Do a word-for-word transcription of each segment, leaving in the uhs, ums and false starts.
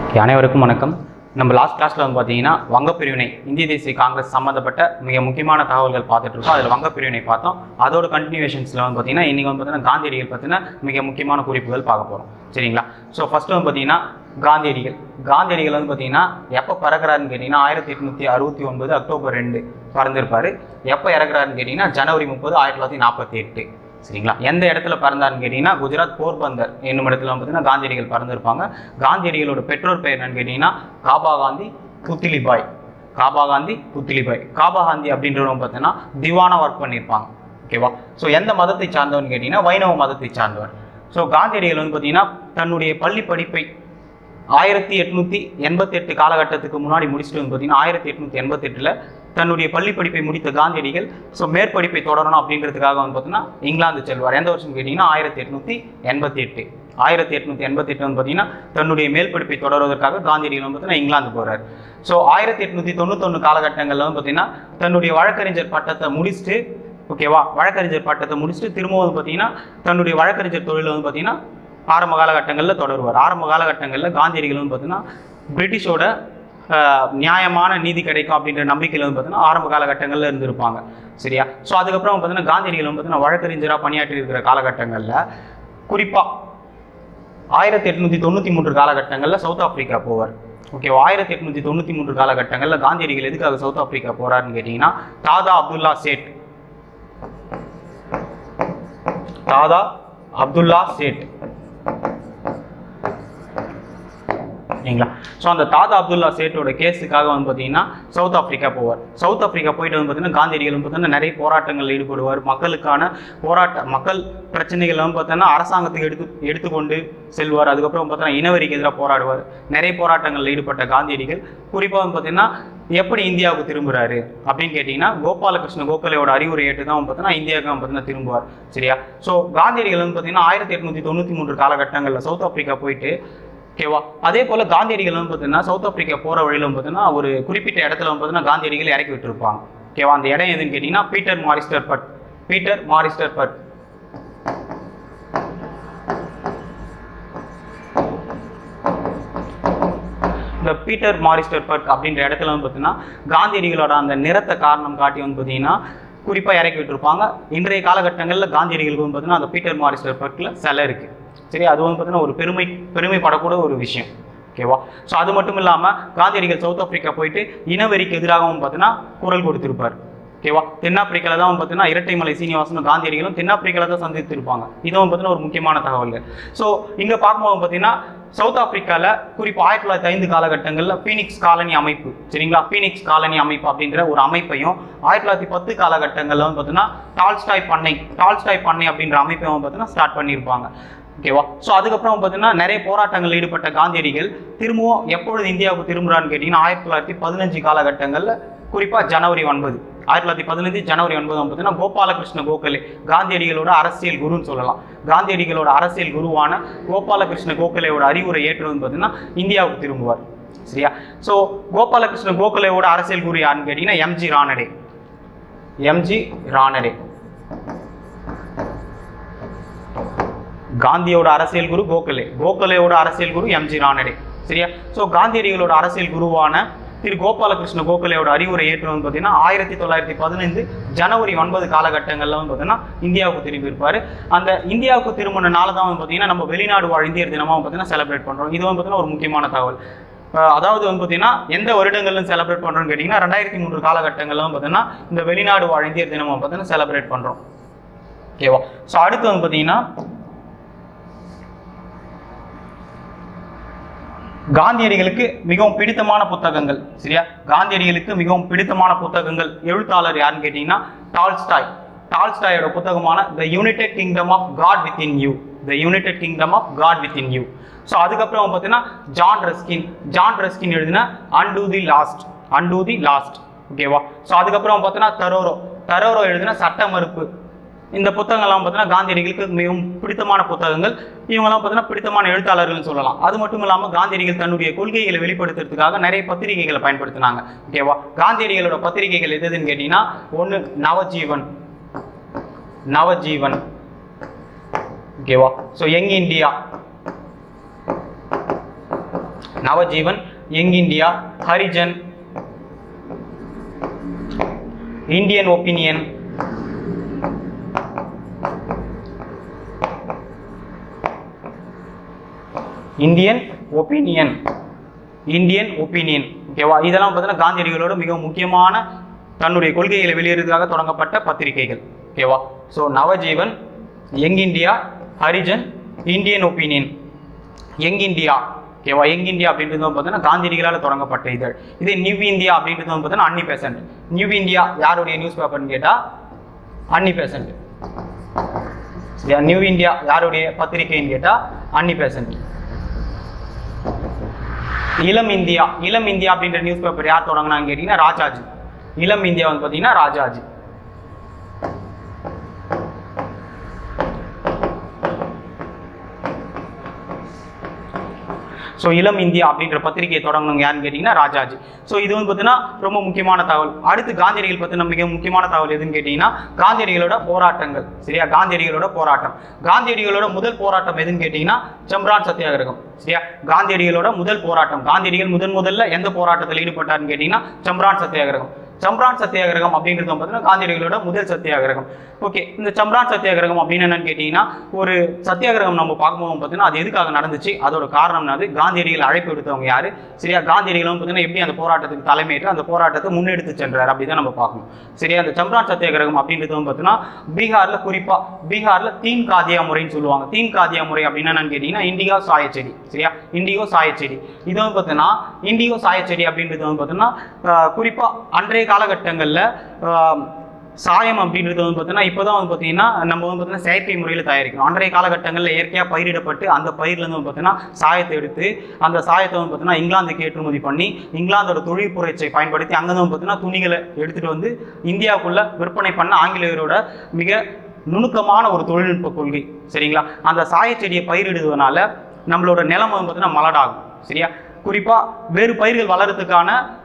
அனைவருக்கும் வணக்கம். நம்ம லாஸ்ட் கிளாஸில் வந்து பார்த்தீங்கன்னா வங்கப்பிரிவினை இந்திய தேசிய காங்கிரஸ் சம்மந்தப்பட்ட மிக முக்கியமான தகவல்கள் பார்த்துட்டு இருக்கோம். அதில் வங்கப்பிரிவினை பார்த்தோம். அதோட கண்டினியூஷன்ஸில் வந்து பார்த்தீங்கன்னா இன்றைக்கி வந்து பார்த்தீங்கன்னா காந்தியடிகள் பற்றின மிக முக்கியமான குறிப்புகள் பார்க்க போகிறோம். சரிங்களா? ஸோ ஃபஸ்ட்டு வந்து பார்த்தீங்கன்னா காந்தியடிகள் காந்தியடிகள் வந்து பார்த்தீங்கன்னா எப்போ பிறக்கிறாருன்னு கேட்டிங்கன்னா ஆயிரத்தி எட்நூற்றி அறுபத்தி ஒன்பது அக்டோபர் ரெண்டு பிறந்திருப்பார். எப்போ இறக்குறாருன்னு கேட்டிங்கன்னா ஜனவரி முப்பது ஆயிரத்தி தொள்ளாயிரத்தி நாற்பத்தி எட்டு. சரிங்களா? எந்த இடத்துல பிறந்தாருன்னு கேட்டிங்கன்னா குஜராத் போர்பந்தர் என்னும் இடத்துல வந்து பார்த்தீங்கன்னா காந்தியடிகள் பிறந்திருப்பாங்க. காந்தியடிகளோட பெற்றோர் பெயர் என்னன்னு கேட்டிங்கன்னா காபா காந்தி புத்திலிபாய். காபா காந்தி புத்திலிபாய் காபா காந்தி அப்படின்றவங்க பார்த்தீங்கன்னா திவானா ஒர்க் பண்ணியிருப்பாங்க. ஓகேவா? ஸோ எந்த மதத்தை சார்ந்தவர்னு கேட்டிங்கன்னா வைணவ மதத்தை சார்ந்தவர். ஸோ காந்தியடிகள் வந்து பார்த்தீங்கன்னா தன்னுடைய பள்ளி படிப்பை ஆயிரத்தி எட்நூற்றி எண்பத்தி எட்டு காலகட்டத்துக்கு முன்னாடி முடிச்சுட்டு வந்து பார்த்தீங்கன்னா ஆயிரத்தி எட்நூற்றி எண்பத்தி எட்டில் தன்னுடைய பள்ளி படிப்பை முடித்த காந்தியடிகள் ஸோ மேற்படிப்பை தொடரணும் அப்படின்றதுக்காக வந்து பார்த்தீங்கன்னா இங்கிலாந்து செல்வார். எந்த வருஷம் கேட்டிங்கன்னா ஆயிரத்தி எட்நூற்றி எண்பத்தி எட்டு ஆயிரத்தி எட்நூற்றி எண்பத்தி எட்டு வந்து பார்த்தீங்கன்னா தன்னுடைய மேல் படிப்பை தொடர்வதற்காக காந்தியடிகள் வந்து பார்த்தீங்கன்னா இங்கிலாந்து போகிறார். ஸோ ஆயிரத்தி எட்நூற்றி தொண்ணூத்தொன்று காலகட்டங்களில் வந்து பார்த்தீங்கன்னா தன்னுடைய வழக்கறிஞர் பட்டத்தை முடிச்சுட்டு ஓகேவா வழக்கறிஞர் பட்டத்தை முடிச்சுட்டு திரும்பவும் வந்து பார்த்தீங்கன்னா தன்னுடைய வழக்கறிஞர் தொழில் வந்து பார்த்தீங்கன்னா ஆரம்ப காலகட்டங்களில் தொடருவார். ஆரம்ப காலகட்டங்களில் காந்தியடிகள் வந்து பார்த்தீங்கன்னா பிரிட்டிஷோட நியாயமான நீதி கிடைக்கும் அப்படின்ற நம்பிக்கையில் வந்து பார்த்தீங்கன்னா ஆரம்ப காலகட்டங்களில் இருந்திருப்பாங்க. சரியா? ஸோ அதுக்கப்புறம் பார்த்தீங்கன்னா காந்தியடிகள் வந்து பார்த்தீங்கன்னா வழக்கறிஞராக பணியாற்றி இருக்கிற காலகட்டங்களில் குறிப்பாக ஆயிரத்தி எட்நூற்றி தொண்ணூற்றி மூன்று காலகட்டங்களில் சவுத் ஆப்பிரிக்கா போவார். ஓகே, ஆயிரத்தி எட்நூற்றி தொண்ணூற்றி மூன்று காலகட்டங்களில் காந்தியடிகள் எதுக்காக சவுத் ஆப்பிரிக்கா போகிறாருன்னு கேட்டிங்கன்னா தாதா அப்துல்லா சேட் தாதா அப்துல்லா சேட் சரிங்களா? ஸோ அந்த தாதா அப்துல்லா சேட்டோட கேஸுக்காக வந்து பார்த்தீங்கன்னா சவுத் ஆப்பிரிக்கா போவார். சவுத் ஆப்பிரிக்கா போயிட்டு வந்து பார்த்தீங்கன்னா காந்தியடிகள் வந்து பார்த்தீங்கன்னா நிறைய போராட்டங்களில் ஈடுபடுவார். மக்களுக்கான போராட்ட மக்கள் பிரச்சனைகள் வந்து பார்த்தீங்கன்னா அரசாங்கத்துக்கு எடுத்து எடுத்துக்கொண்டு செல்வார். அதுக்கப்புறம் பார்த்தீங்கன்னா இனவரிக்கு எதிராக போராடுவார். நிறைய போராட்டங்களில் ஈடுபட்ட காந்தியடிகள் குறிப்பாக வந்து பார்த்தீங்கன்னா எப்படி இந்தியாவுக்கு திரும்புகிறாரு அப்படின்னு கேட்டிங்கன்னா கோபாலகிருஷ்ண கோகலேயோட அறிவுரை ஏற்று தான் பார்த்தீங்கன்னா இந்தியாவுக்கு பார்த்தீங்கன்னா திரும்புவார். சரியா? ஸோ காந்தியடிகள் வந்து பார்த்தீங்கன்னா ஆயிரத்தி எட்நூற்றி தொண்ணூற்றி மூன்று காலகட்டங்களில் சவுத் ஆப்பிரிக்கா போயிட்டு ஓகேவா அதே போல் காந்தியடிகள் வந்து பார்த்தீங்கன்னா சவுத் ஆப்பிரிக்கா போகிற வழியில் வந்து பார்த்தீங்கன்னா ஒரு குறிப்பிட்ட இடத்துல வந்து பார்த்தீங்கன்னா காந்தியடிகள் இறக்கி விட்டுருப்பாங்க. ஓகேவா? அந்த இடம் எதுன்னு கேட்டிங்கன்னா Pietermaritzburg Pietermaritzburg இந்த பீட்டர் மாரிஸ்டர் பட் அப்படின்ற இடத்துல வந்து பார்த்தீங்கன்னா காந்தியடிகளோட அந்த நிறத்தை காரணம் காட்டி வந்து பார்த்தீங்கன்னா குறிப்பாக இறக்கி விட்டுருப்பாங்க. இன்றைய காலகட்டங்களில் காந்தியடிகளுக்கு வந்து பார்த்தீங்கன்னா அந்த பீட்டர் மாரிஸ்டர் பட்டில் சிலை இருக்குது. சரி, அது வந்து பார்த்தீங்கன்னா ஒரு பெருமை பெருமைப்படக்கூட ஒரு விஷயம். ஓகேவா? ஸோ அது மட்டும் இல்லாமல் காந்தியடிகள் சவுத் ஆப்பிரிக்கா போயிட்டு இனவெறிக்கு எதிராகவும் பார்த்தீங்கன்னா குரல் கொடுத்திருப்பார். ஓகேவா? தென்னாப்பிரிக்காவில் தான் பார்த்தீங்கன்னா இரட்டைமலை சீனிவாசனும் காந்தியடிகளும் தென்னாப்பிரிக்காவில் தான் சந்தித்திருப்பாங்க. இதுவும் பார்த்தீங்கன்னா ஒரு முக்கியமான தகவல்கள். ஸோ இங்கே பார்க்கும்போது பார்த்தீங்கன்னா சவுத் ஆப்பிரிக்காவில் குறிப்பாக ஆயிரத்தி தொள்ளாயிரத்தி ஐந்து காலகட்டங்களில் பீனிக்ஸ் காலனி அமைப்பு சரிங்களா பீனிக்ஸ் காலனி அமைப்பு அப்படின்ற ஒரு அமைப்பையும் ஆயிரத்தி தொள்ளாயிரத்தி பத்து காலகட்டங்களில் வந்து பார்த்தீங்கன்னா டால்ஸ்டாய் பண்ணை டால்ஸ்டாய் பண்ணை அப்படின்ற அமைப்பையும் பார்த்தீங்கன்னா ஸ்டார்ட் பண்ணியிருப்பாங்க. ஓகேவா? ஸோ அதுக்கப்புறம் பார்த்தீங்கன்னா நிறைய போராட்டங்கள் ஈடுபட்ட காந்தியடிகள் திரும்பவும் எப்பொழுது இந்தியாவுக்கு திரும்புகிறான்னு கேட்டிங்கன்னா ஆயிரத்தி தொள்ளாயிரத்தி பதினஞ்சு காலகட்டங்களில் குறிப்பாக ஜனவரி ஒன்பது ஆயிரத்தி தொள்ளாயிரத்தி பதினஞ்சு ஜனவரி ஒன்பது பார்த்தீங்கன்னா கோபாலகிருஷ்ண கோகலே காந்தியடிகளோட அரசியல் குருன்னு சொல்லலாம். காந்தியடிகளோட அரசியல் குருவான கோபாலகிருஷ்ண கோகலேயோட அறிவுரை ஏற்று வந்து பார்த்தீங்கன்னா இந்தியாவுக்கு திரும்புவார். சரியா? ஸோ கோபாலகிருஷ்ண கோகலேயோட அரசியல் குரு யாருன்னு கேட்டிங்கன்னா எம்ஜி ரானடே எம்ஜி ரானடே காந்தியோட அரசியல் குரு கோகலே கோகலேயோட அரசியல் குரு எம்ஜி ரானடே. சரியா? ஸோ காந்தியடிகளோட அரசியல் குருவான திரு கோபாலகிருஷ்ண கோகலேயோட அறிவுரை ஏற்று வந்து பார்த்தீங்கன்னா ஆயிரத்தி தொள்ளாயிரத்தி பதினைந்து ஜனவரி ஒன்பது காலகட்டங்களில் வந்து பார்த்தீங்கன்னா இந்தியாவுக்கு திரும்பி இருப்பார். அந்த இந்தியாவுக்கு திரும்பின நாள் தான் வந்து பார்த்தீங்கன்னா நம்ம வெளிநாடு வாழ் இந்தியர் தினமாக பார்த்தீங்கன்னா செலிப்ரேட் பண்ணுறோம். இது வந்து பார்த்தீங்கன்னா ஒரு முக்கியமான தகவல். அதாவது வந்து பார்த்தீங்கன்னா எந்த வருடங்கள்னு செலிப்ரேட் பண்ணுறோம்னு கேட்டிங்கன்னா ரெண்டாயிரத்தி மூன்று காலகட்டங்களில் வந்து பார்த்தீங்கன்னா இந்த வெளிநாடு வாழ் இந்தியர் தினமாக பார்த்தீங்கன்னா செலிப்ரேட் பண்ணுறோம். ஓகேவா? ஸோ அடுத்து வந்து பார்த்தீங்கன்னா காந்தியடிகளுக்கு மிகவும் பிடித்தமான புத்தகங்கள். சரியா? காந்தியடிகளுக்கு மிகவும் பிடித்தமான புத்தகங்கள் எழுத்தாளர் யாருன்னு கேட்டிங்கன்னா டால்ஸ்டாய் டால்ஸ்டாயோட புத்தகமான the United Kingdom of God within you the United Kingdom of God within you. So அதுக்கப்புறம் பார்த்தீங்கன்னா ஜான் ரஸ்கின் ஜான் ரஸ்கின் எழுதின unto the last unto the last ஓகேவா? ஸோ அதுக்கப்புறம் பார்த்தீங்கன்னா தரோரோ தரோரோ எழுதின சட்ட மறுப்பு. இந்த புத்தகங்கள்லாம் பார்த்தீங்கன்னா காந்தியடிகளுக்கு மிகவும் பிடித்தமான புத்தகங்கள். இவங்கெல்லாம் பார்த்தீங்கன்னா பிடித்தமான எழுத்தாளர்கள்னு சொல்லலாம். அது மட்டும் இல்லாமல் காந்தியடிகள் தன்னுடைய கொள்கைகளை வெளிப்படுத்துறதுக்காக நிறைய பத்திரிகைகளை பயன்படுத்தினாங்க. ஓகேவா? காந்தியடிகளோட பத்திரிகைகள் எதுன்னு கேட்டிங்கன்னா ஒன்று நவஜீவன் நவஜீவன் ஓகேவா? So young India Navajivan, young India, Harijan, Indian opinion, Indian opinion Indian opinion ஓகேவா. இதெல்லாம் பார்த்தீங்கன்னா காந்தியடிகளோட மிக முக்கியமான தன்னுடைய கொள்கைகளை வெளியிடுறதுக்காக தொடங்கப்பட்ட பத்திரிகைகள் ஓகேவா. So Navajivan, young India, Harijan, Indian opinion, young India ஓகேவா. யங் இந்தியா அப்படின்றது பார்த்தீங்கன்னா காந்தியடிகளால் தொடங்கப்பட்ட இதழ். இதே நியூ இந்தியா அப்படின்றது பார்த்தீங்கன்னா அன்னி பெசன்ட். நியூ இந்தியா யாருடைய நியூஸ் பேப்பர்னு கேட்டால் அன்னி பெசன்ட். நியூ இந்தியா யாருடைய பத்திரிகைன்னு கேட்டால் அன்னி பெசன்ட். இளம் இந்தியா, இளம் இந்தியா அப்படின்ற நியூஸ் பேப்பர் யார் தொடங்கினான்னு கேட்டீங்கன்னா ராஜாஜி. இளம் இந்தியா வந்து பார்த்தீங்கன்னா ராஜாஜி. ஸோ இளம் இந்தியா அப்படின்ற பத்திரிகையை தொடங்கணும் யாருன்னு கேட்டிங்கன்னா ராஜாஜி. ஸோ இது வந்து பார்த்தீங்கன்னா ரொம்ப முக்கியமான தகவல். அடுத்து காந்தியடிகள் பற்றின மிக முக்கியமான தகவல் எதுன்னு கேட்டிங்கன்னா காந்தியடிகளோட போராட்டங்கள் சரியா. காந்தியடிகளோட போராட்டம், காந்தியடிகளோட முதல் போராட்டம் எதுன்னு கேட்டிங்கன்னா சம்ரான் சத்தியாகிரகம் சரியா. காந்தியடிகளோட முதல் போராட்டம், காந்தியடிகள் முதன் முதல்ல எந்த போராட்டத்தில் ஈடுபட்டார்னு கேட்டிங்கன்னா சம்ரான் சத்தியாகிரகம். சம்ரான் சத்தியாகிரகம் அப்படின்றது பார்த்தீங்கன்னா காந்தியடிகளோட முதல் சத்தியாகிரகம். ஓகே, இந்த சம்ரான் சத்தியாகிரகம் அப்படின்னு என்னன்னு கேட்டிங்கன்னா ஒரு சத்தியாகிரகம் நம்ம பார்க்கும்போது பார்த்தீங்கன்னா அது எதுக்காக நடந்துச்சு, அதோட காரணம் அது காந்தியடிகள் அழைப்பு விடுத்தவங்க யாரு சரியா. காந்தியடிகளும் பார்த்தீங்கன்னா எப்படி அந்த போராட்டத்துக்கு தலைமையேற்று அந்த போராட்டத்தை முன்னெடுத்து சென்றார் அப்படி தான் நம்ம பார்க்கணும் சரியா. அந்த சம்ரான் சத்தியாகிரகம் அப்படின்றது பார்த்தீங்கன்னா பீகார்ல, குறிப்பா பீகார்ல தீன் காதியா முறைன்னு சொல்லுவாங்க. தீன் காதியா முறை அப்படின்னு என்னன்னு கேட்டிங்கன்னா இண்டிகோ சாயச்செடி சரியா. இண்டிகோ சாயச்செடி இது வந்து பார்த்தீங்கன்னா இண்டிகோ சாயச்செடி அப்படின்றது வந்து பார்த்தீங்கன்னா குறிப்பா அன்றைய காலகட்டங்களில் சாயம் அப்படின்றது வந்து பார்த்தீங்கன்னா இப்போ தான் வந்து பார்த்தீங்கன்னா நம்ம வந்து பார்த்தீங்கன்னா செயற்கை முறையில் தயாரிக்கணும். அன்றைய காலகட்டங்களில் இயற்கையாக பயிரிடப்பட்டு அந்த பயிர்லேருந்து வந்து பார்த்தீங்கன்னா சாயத்தை எடுத்து அந்த சாயத்தை வந்து பார்த்தீங்கன்னா இங்கிலாந்துக்கு ஏற்றுமதி பண்ணி இங்கிலாந்தோட தொழில் புரட்சியை பயன்படுத்தி அங்கேருந்து வந்து பார்த்தீங்கன்னா துணிகளை எடுத்துகிட்டு வந்து இந்தியாவுக்குள்ளே விற்பனை பண்ண ஆங்கிலேயரோட மிக நுணுக்கமான ஒரு தொழில்நுட்ப கொள்கை சரிங்களா. அந்த சாயச்செடியை பயிரிடுவதனால நம்மளோட நிலம் வந்து பார்த்தீங்கன்னா மலடாகும் சரியா. குறிப்பாக வேறு பயிர்கள் வளர்கிறதுக்கான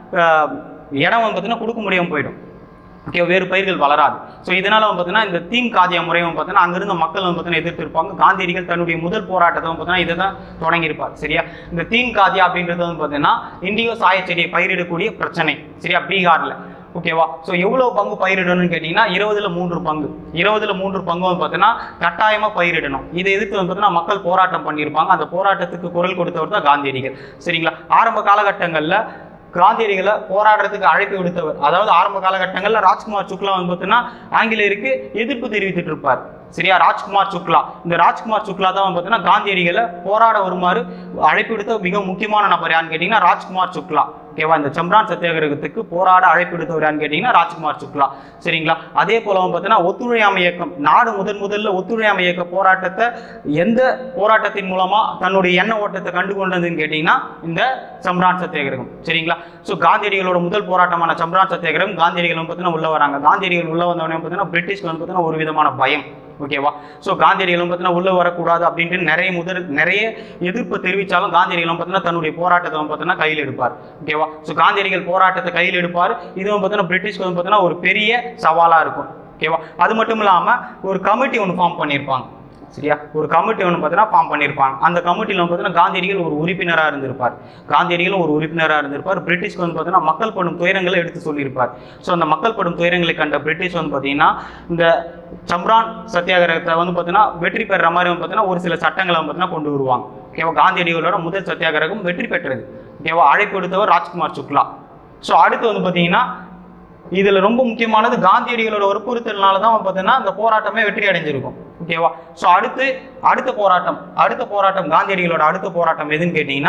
இடம் வந்து பார்த்தீங்கன்னா கொடுக்க முடியாமல் போயிடும் ஓகே, வேறு பயிர்கள் வளராது. ஸோ இதனால் வந்து பார்த்தீங்கன்னா இந்த தீன் காதியா முறையை வந்து பார்த்தீங்கன்னா அங்கிருந்த மக்கள் வந்து பார்த்தீங்கன்னா எதிர்த்திருப்பாங்க. காந்தியடிகள் தன்னுடைய முதல் போராட்டத்தை வந்து பார்த்தீங்கன்னா இதை தான் தொடங்கியிருப்பார் சரியா. இந்த தீன் காதியா அப்படின்றது வந்து பார்த்தீங்கன்னா இண்டிகோ சாயச்செடியை பயிரிடக்கூடிய பிரச்சனை சரியா பீகாரில் ஓகேவா. ஸோ எவ்வளோ பங்கு பயிரிடணும்னு கேட்டிங்கன்னா இருபதுல மூன்று பங்கு இருபதுல மூன்று பங்கு வந்து பார்த்தீங்கன்னா கட்டாயமாக பயிரிடணும். இதை எதிர்த்து வந்து பார்த்தீங்கன்னா மக்கள் போராட்டம் பண்ணியிருப்பாங்க. அந்த போராட்டத்துக்கு குரல் கொடுத்தவர் தான் காந்தியடிகள் சரிங்களா. ஆரம்ப காலகட்டங்களில் காந்தியடிகளை போராடுறதுக்கு அழைப்பு விடுத்தவர், அதாவது ஆரம்ப காலகட்டங்களில் ராஜ்குமார் சுக்லா வந்து பார்த்தீங்கன்னா ஆங்கிலேயருக்கு எதிர்ப்பு தெரிவித்துட்டு இருப்பார் சரியா. ராஜ்குமார் சுக்லா, இந்த ராஜ்குமார் சுக்லா தான் வந்து பார்த்தீங்கன்னா காந்தியடிகளை போராட வருமாறு அழைப்பு விடுத்த மிக முக்கியமான நபர் யான்னு கேட்டிங்கன்னா ராஜ்குமார் சுக்லா ஓகேவா. இந்த சம்ரான் சத்தியாகிரகத்துக்கு போராட அழைப்பு விடுத்தவர் யான்னு கேட்டிங்கன்னா ராஜ்குமார் சுக்லா சரிங்களா. அதே போல வந்து பார்த்தீங்கன்னா ஒத்துழையாமை இயக்கம், நாடு முதன் முதல்ல ஒத்துழையாமை இயக்க போராட்டத்தை எந்த போராட்டத்தின் மூலமா தன்னுடைய எண்ண ஓட்டத்தை கண்டு கொண்டதுன்னு கேட்டிங்கன்னா இந்த சம்ரான் சத்தியாகிரகம் சரிங்களா. ஸோ காந்தியடிகளோட முதல் போராட்டமான சம்ரான் சத்தியாகிரகம் காந்தியடிகள் வந்து பார்த்தீங்கன்னா உள்ள வராங்க. காந்தியடிகள் உள்ள வந்தவனே பார்த்தீங்கன்னா பிரிட்டிஷ்க்கு வந்து பார்த்தீங்கன்னா ஒரு விதமான பயம் ஓகேவா. ஸோ காந்தியடிகளும் பார்த்தீங்கன்னா உள்ள வரக்கூடாது அப்படின்ட்டு நிறைய முதல் நிறைய எதிர்ப்பு தெரிவித்தாலும் காந்தியடிகளும் பார்த்தீங்கன்னா தன்னுடைய போராட்டத்தை வந்து பார்த்தீங்கன்னா கையில் எடுப்பார் ஓகேவா. ஸோ காந்தியடிகள் போராட்டத்தை கையில் எடுப்பார். இது வந்து பார்த்தீங்கன்னா பிரிட்டிஷ்க்கு வந்து பார்த்தீங்கன்னா ஒரு பெரிய சவாலாக இருக்கும் ஓகேவா. அது மட்டும் இல்லாமல் ஒரு கமிட்டி ஒன்று ஃபார்ம் பண்ணியிருப்பாங்க சரியா. ஒரு கமிட்டி ஒன்று பார்த்தீங்கன்னா ஃபார்ம் பண்ணியிருப்பாங்க. அந்த கமிட்டியில் வந்து பார்த்தீங்கன்னா காந்தியடிகள் ஒரு உறுப்பினராக இருந்திருப்பார். காந்தியடிகளும் ஒரு உறுப்பினராக இருந்திருப்பார். பிரிட்டிஷ்க்கு வந்து பார்த்தீங்கன்னா மக்கள் படும் துயரங்களை எடுத்து சொல்லியிருப்பார். ஸோ அந்த மக்கள் படும் துயரங்களை கண்ட பிரிட்டிஷ் வந்து பார்த்தீங்கன்னா இந்த சம்ரான் சத்தியாகிரகத்தை வந்து பார்த்தீங்கன்னா வெற்றி பெறுற மாதிரி வந்து பார்த்தீங்கன்னா ஒரு சில சட்டங்களை வந்து பார்த்தீங்கன்னா கொண்டு வருவாங்க ஓகேவா. காந்தியடிகளோட முதல் சத்தியாகிரகம் வெற்றி பெற்றது ஓகேவா. அழைப்பு எடுத்தவர் ராஜ்குமார் சுக்லா. ஸோ அடுத்து வந்து பார்த்தீங்கன்னா இதில் ரொம்ப முக்கியமானது காந்தியடிகளோட வற்புறுத்தல்னால தான் பார்த்தீங்கன்னா இந்த போராட்டமே வெற்றி அடைஞ்சிருக்கும் ஓகேவா. ஸோ அடுத்து அடுத்த போராட்டம் அடுத்த போராட்டம் காந்தியடிகளோட அடுத்த போராட்டம் எதுன்னு கேட்டிங்கன்னா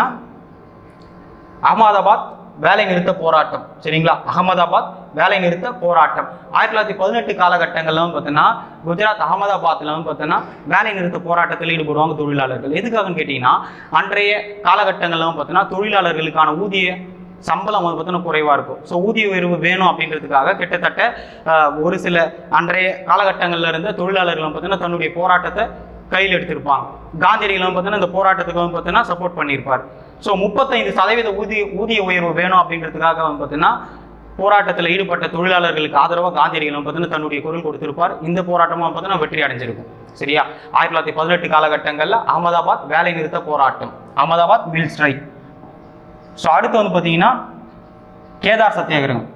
அகமதாபாத் வேலை நிறுத்த போராட்டம் சரிங்களா. அகமதாபாத் வேலை நிறுத்த போராட்டம் ஆயிரத்தி தொள்ளாயிரத்தி பதினெட்டு காலகட்டங்கள்ல வந்து பார்த்தீங்கன்னா குஜராத் அகமதாபாத்தில் வந்து பார்த்தீங்கன்னா வேலை நிறுத்த போராட்டத்தில் ஈடுபடுவாங்க தொழிலாளர்கள். எதுக்காகன்னு கேட்டிங்கன்னா அன்றைய காலகட்டங்கள்ல வந்து பார்த்தீங்கன்னா தொழிலாளர்களுக்கான ஊதிய சம்பளம் வந்து பார்த்தீங்கன்னா குறைவாக இருக்கும். ஸோ ஊதிய உயர்வு வேணும் அப்படின்றதுக்காக கிட்டத்தட்ட ஒரு சில அன்றைய காலகட்டங்களில் இருந்த தொழிலாளர்கள் பார்த்தீங்கன்னா தன்னுடைய போராட்டத்தை கையில் எடுத்திருப்பாங்க. காந்தியடிகள் வந்து பார்த்தீங்கன்னா இந்த போராட்டத்துக்கு வந்து பார்த்தீங்கன்னா சப்போர்ட் பண்ணியிருப்பார். ஸோ முப்பத்தைந்து சதவீத ஊதிய ஊதிய உயர்வு வேணும் அப்படின்றதுக்காக வந்து பார்த்தீங்கன்னா போராட்டத்தில் ஈடுபட்ட தொழிலாளர்களுக்கு ஆதரவாக காந்தியடிகள் வந்து பார்த்தீங்கன்னா தன்னுடைய குரல் கொடுத்திருப்பார். இந்த போராட்டமும் பார்த்தீங்கன்னா வெற்றி அடைஞ்சிருக்கும் சரியா. ஆயிரத்தி தொள்ளாயிரத்தி பதினெட்டு காலகட்டங்களில் அகமதாபாத் வேலை நிறுத்த போராட்டம், அகமதாபாத் மில் ஸ்ட்ரைக் ஸோ அடுத்து வந்து பார்த்தீங்கன்னா கேதார் சத்தியாகிரகம்.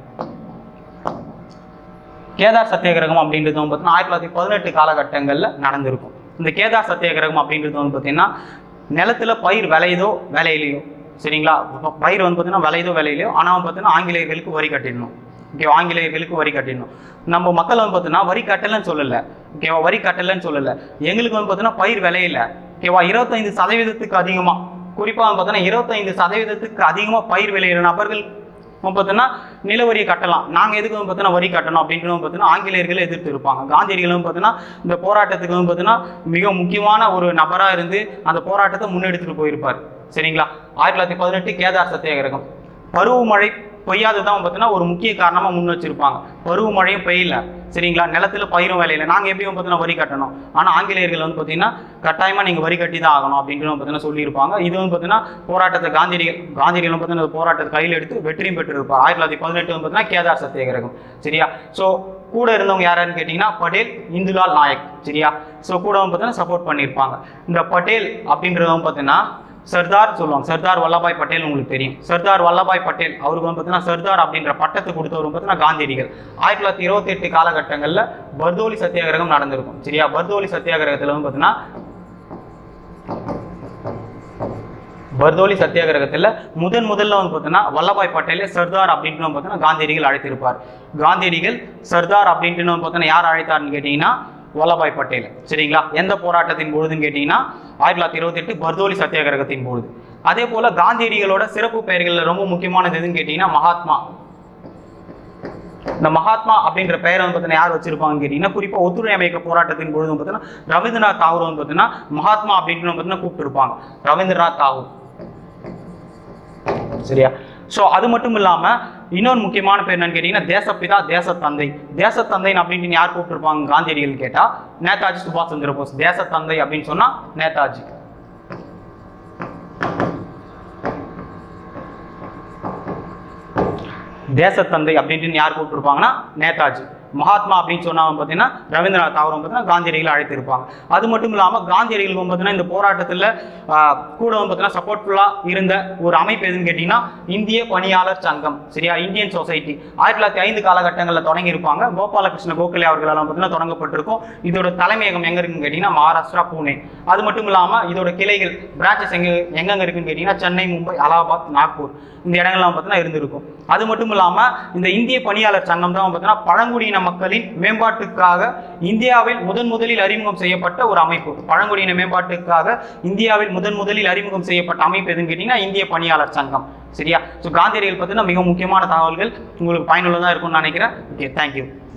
கேதார் சத்தியாகிரகம் அப்படின்றது வந்து பார்த்தீங்கன்னா ஆயிரத்தி தொள்ளாயிரத்தி பதினெட்டு காலகட்டங்களில் நடந்திருக்கும். இந்த கேதார் சத்தியாகிரகம் அப்படின்றது வந்து பார்த்தீங்கன்னா நிலத்தில் பயிர் விளையுதோ விளையிலையோ, சரிங்களா, பயிர் வந்து பார்த்தீங்கன்னா விளையுதோ விளையிலையோ, ஆனால் வந்து பார்த்தீங்கன்னா ஆங்கிலேயர்களுக்கு வரி கட்டிடணும். ஓகேவா, ஆங்கிலேயர்களுக்கு வரி கட்டிடணும். நம்ம மக்கள் வந்து பார்த்தீங்கன்னா வரி கட்டலைன்னு சொல்லலை. ஓகேவா, வரி கட்டலைன்னு சொல்லலை. எங்களுக்கு வந்து பார்த்தீங்கன்னா பயிர் விளையில. ஓகேவா, இருபத்தைந்து சதவீதத்துக்கு அதிகமாக, குறிப்பாக வந்து பார்த்தீங்கன்னா இருபத்தைந்து சதவீதத்துக்கு அதிகமாக பயிர் விளையிற நபர்கள் பார்த்தீங்கன்னா நிலவரியை கட்டலாம். நாங்கள் எதுக்கு வந்து பார்த்தீங்கன்னா வரி கட்டணும் அப்படின்றது பார்த்தீங்கன்னா ஆங்கிலேயர்களை எதிர்த்து இருப்பாங்க. காந்தியடிகளும் பார்த்தீங்கன்னா இந்த போராட்டத்துக்கு வந்து பார்த்தீங்கன்னா மிக முக்கியமான ஒரு நபராக இருந்து அந்த போராட்டத்தை முன்னெடுத்துட்டு போயிருப்பார். சரிங்களா, ஆயிரத்தி தொள்ளாயிரத்தி பதினெட்டு கேதார் சத்தியாகிரகம். பருவமழை பெய்யாததான் பார்த்தீங்கன்னா ஒரு முக்கிய காரணமாக முன் வச்சிருப்பாங்க. பருவமழையும் பெய்யல, சரிங்களா, நிலத்தில் பயிரும் வேலையில. நாங்கள் எப்பயும் பார்த்தீங்கன்னா வரி கட்டணும், ஆனால் ஆங்கிலேயர்கள் வந்து பார்த்தீங்கன்னா கட்டாயமாக நீங்கள் வரி கட்டி தான் ஆகணும் அப்படின்ட்டு பார்த்தீங்கன்னா சொல்லியிருப்பாங்க. இது வந்து பார்த்தீங்கன்னா போராட்டத்தை காந்தியடிகள் காந்தியடிகள் பார்த்தீங்கன்னா போராட்டத்தை கையில் எடுத்து வெற்றியும் பெற்றிருப்பார். ஆயிரத்தி தொள்ளாயிரத்தி பதினெட்டு வந்து பார்த்தீங்கன்னா கேதார் சத்தியாகிரகம். சரியா, ஸோ கூட இருந்தவங்க யாராருன்னு கேட்டிங்கன்னா பட்டேல், இந்துலால் நாயக். சரியா, ஸோ கூட வந்து பார்த்தீங்கன்னா சப்போர்ட் பண்ணியிருப்பாங்க. இந்த பட்டேல் அப்படின்றவங்க பார்த்தீங்கன்னா சர்தார் சொல்லுவாங்க. சர்தார் வல்லபாய் பட்டேல் உங்களுக்கு தெரியும். சர்தார் வல்லபாய் பட்டேல் அவருக்கு வந்து பார்த்தீங்கன்னா சர்தார் அப்படின்ற பட்டத்தை கொடுத்தவர் பார்த்தீங்கன்னா காந்தியடிகள். ஆயிரத்தி தொள்ளாயிரத்தி இருபத்தி எட்டு காலகட்டங்களில் பர்தோலி சத்தியாகிரகம் நடந்திருக்கும். சரியா, பர்தோலி சத்தியாகிரகத்தில் வந்து பார்த்தீங்கன்னா பர்தோலி சத்தியாகிரகத்தில் முதன் முதல்ல வந்து பார்த்தீங்கன்னா வல்லபாய் பட்டேலே சர்தார் அப்படின்ட்டு வந்து பார்த்தீங்கன்னா காந்தியடிகள் அழைத்திருப்பார். காந்தியடிகள் சர்தார் அப்படின்ட்டு வந்து பார்த்தீங்கன்னா யார் அழைத்தார்னு கேட்டிங்கன்னா வல்லபாய் பட்டேல். சரிங்களா, எந்த போராட்டத்தின் பொழுதுன்னு கேட்டிங்கன்னா ஆயிரத்தி தொள்ளாயிரத்தி இருபத்தி எட்டு பர்தோலி சத்தியாகிரகத்தின் பொழுது. அதே போல் காந்தியடிகளோட சிறப்பு பெயர்களில் ரொம்ப முக்கியமானது எதுன்னு கேட்டிங்கன்னா மகாத்மா. இந்த மகாத்மா அப்படின்ற பெயரை வந்து பார்த்தீங்கன்னா யார் வச்சிருப்பாங்கன்னு கேட்டிங்கன்னா குறிப்பாக ஒத்துழை அமைக்க போராட்டத்தின் பொழுது பார்த்தீங்கன்னா ரவீந்திரநாத் தாகூர் வந்து பார்த்தீங்கன்னா மகாத்மா அப்படின்ட்டு பார்த்தீங்கன்னா கூப்பிட்டுருப்பாங்க. ரவீந்திரநாத் தாகூர். சரியா, ஸோ அது மட்டும் இல்லாமல் இன்னொரு முக்கியமான பேர் என்னன்னு கேட்டிங்கன்னா தேசப்பிதா, தேசத்தந்தை. தேசத்தந்தை அப்படின்ட்டு யார் கூப்பிட்டுருப்பாங்க காந்தியடிகள் கேட்டால் நேதாஜி சுபாஷ் சந்திர போஸ். தேசத்தந்தை அப்படின்னு சொன்னால் நேதாஜி. தேசத்தந்தை அப்படின்ட்டு யார் கூப்பிட்டுருப்பாங்கன்னா நேதாஜி. மகாத்மா அப்படின்னு சொன்னாங்க பார்த்தீங்கன்னா ரவீந்திரநாத் தாகூர் பார்த்தீங்கன்னா காந்தியடிகளை அழைத்திருப்பாங்க. அது மட்டும் இல்லாமல் காந்தியடிகள் பார்த்தீங்கன்னா இந்த போராட்டத்தில் கூட பார்த்தீங்கன்னா சப்போர்ட்ஃபுல்லாக இருந்த ஒரு அமைப்பு எதுன்னு கேட்டிங்கன்னா இந்திய பணியாளர் சங்கம். சரியா, இந்தியன் சொசைட்டி. ஆயிரத்தி தொள்ளாயிரத்தி ஐந்து காலகட்டங்களில் தொடங்கியிருப்பாங்க. கோபாலகிருஷ்ண கோகலே அவர்களால் பார்த்தீங்கன்னா தொடங்கப்பட்டிருக்கும். இதோட தலைமையகம் எங்கே இருக்குன்னு கேட்டிங்கன்னா மகாராஷ்டிரா, பூனே. அது மட்டும் இல்லாமல் இதோட கிளைகள் பிரான்ச்சஸ் எங்கே எங்கெங்கே இருக்குன்னு கேட்டிங்கன்னா சென்னை, மும்பை, அலகாபாத், நாக்பூர் இந்த இடங்கள்லாம் பார்த்தீங்கன்னா இருந்திருக்கும். அது மட்டும் இல்லாமல் இந்த இந்திய பணியாளர் சங்கம் தான் பார்த்தீங்கன்னா பழங்குடியின மக்களின் மேம்பாட்டுக்காக இந்தியாவில் முதன் முதலில் அறிமுகம் செய்யப்பட்ட ஒரு அமைப்பு. பழங்குடியின மேம்பாட்டுக்காக இந்தியாவில் முதன் முதலில் அறிமுகம் செய்யப்பட்ட அமைப்பு எதுன்னு கேட்டிங்கன்னா இந்திய பணியாளர் சங்கம். சரியா, ஸோ காந்தியடிகள் பார்த்தீங்கன்னா மிக முக்கியமான தகவல்கள் உங்களுக்கு பயனுள்ளதாக இருக்கும்னு நினைக்கிறேன். Okay, thank you.